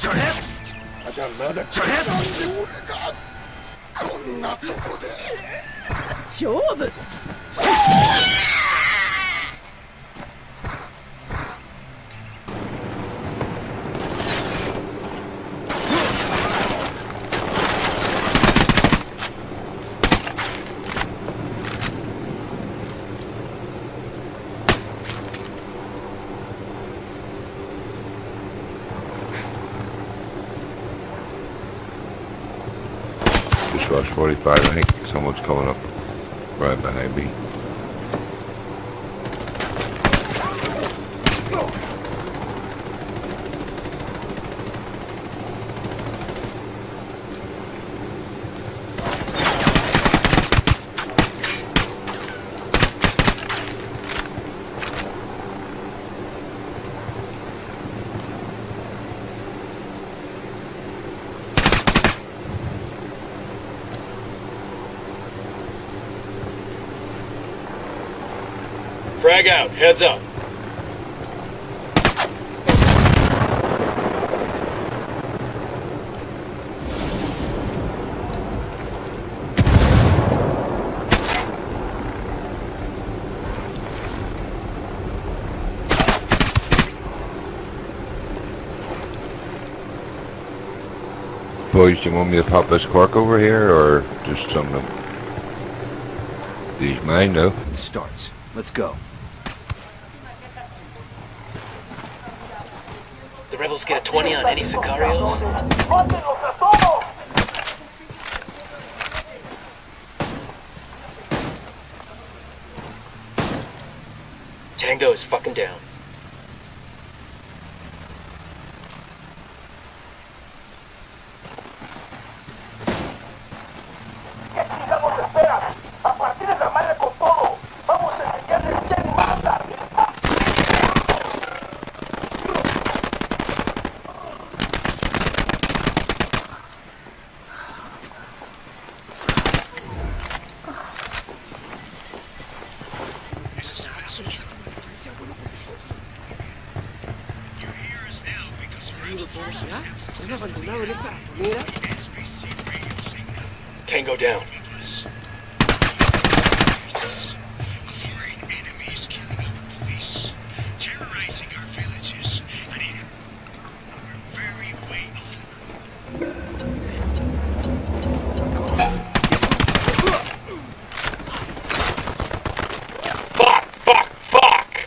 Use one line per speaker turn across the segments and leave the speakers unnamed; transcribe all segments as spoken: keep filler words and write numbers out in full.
まだまだ決断で俺がこんなとこで勝負。
Rush forty-five, I think someone's coming up right behind me.
Frag out, heads up.
Boys, do you want me to pop this cork over here, or just some of them? These mine, no?
It starts. Let's go.
The rebels get a twenty on any Sicarios? Tango is fucking down. Tango down. Fuck, fuck, fuck!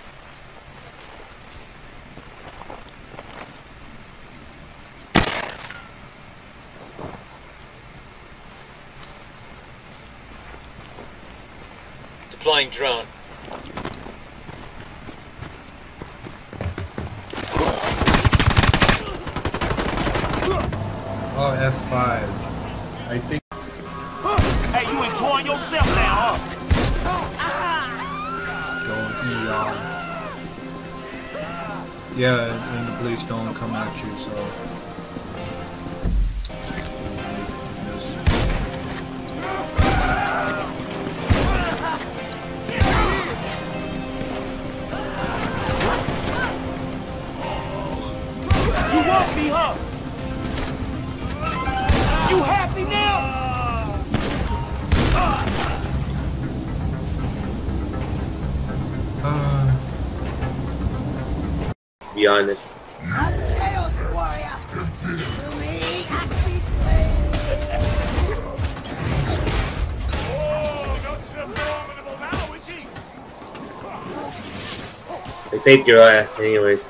Deploying drone.
Oh, F five. I think.
Hey, you enjoying yourself now, huh?
Don't E R. Yeah, and the police don't come at you, so.
You want me, huh? You happy now?
Uh,
to be honest. They saved your ass anyways.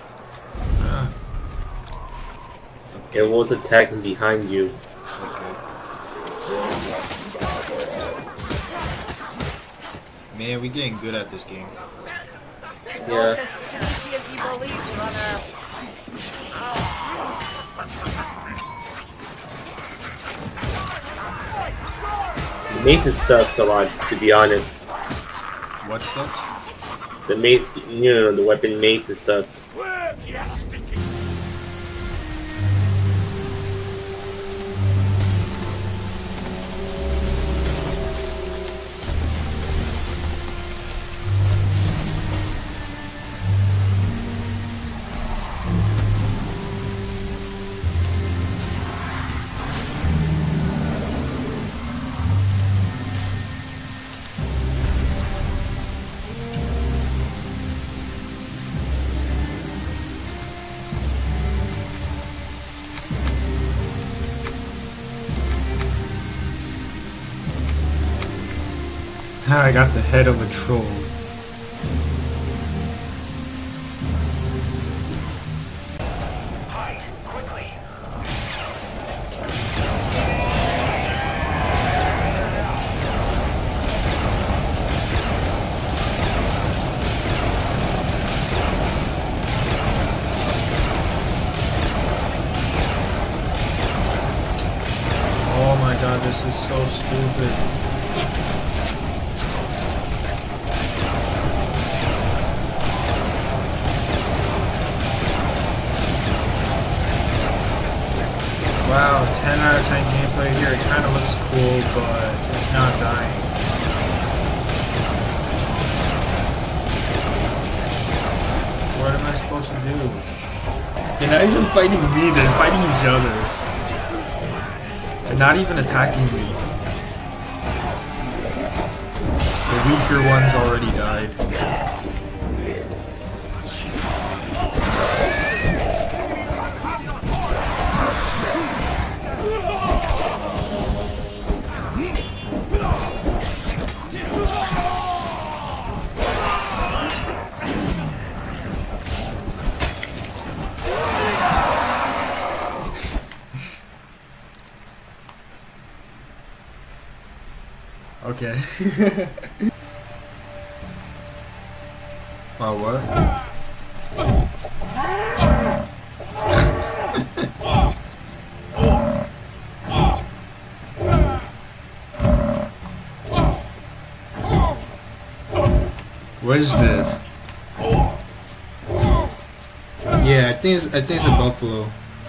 It was attacking behind you.
man, we getting good at this game.
Yeah. The maze sucks a lot, to be honest.
What sucks?
The maze, you know, the weapon maze sucks.
I got the head of a troll.
Hide, quickly.
Oh my god, this is so stupid. Wow, ten out of ten gameplay here. It kind of looks cool, but it's not dying. What am I supposed to do? They're not even fighting me, they're fighting each other. They're not even attacking me. The weaker ones already died. Okay. Oh, what? What is this? Yeah, I think it's, I think it's a buffalo.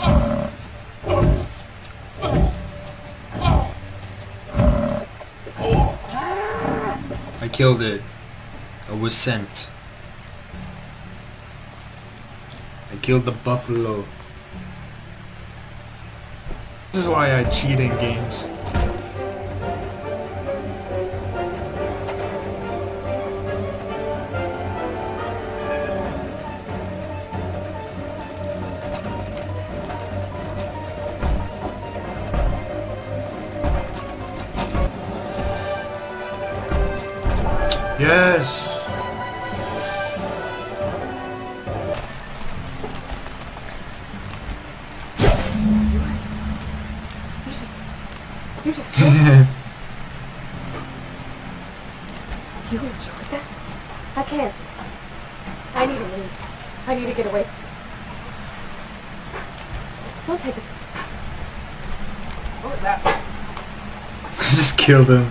I killed it. I was sent. I killed the buffalo. This is why I cheat in games. Yes!
You just killed him. You enjoyed that? I can't. I need to leave. I need to get away. Don't take it. What was that?
I just killed him.